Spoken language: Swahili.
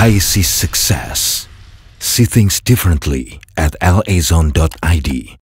I see success. See things differently at lazone.id.